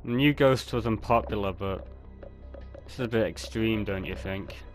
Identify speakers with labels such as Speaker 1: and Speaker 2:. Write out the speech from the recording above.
Speaker 1: New Ghost was unpopular, but this is a bit extreme, don't you think?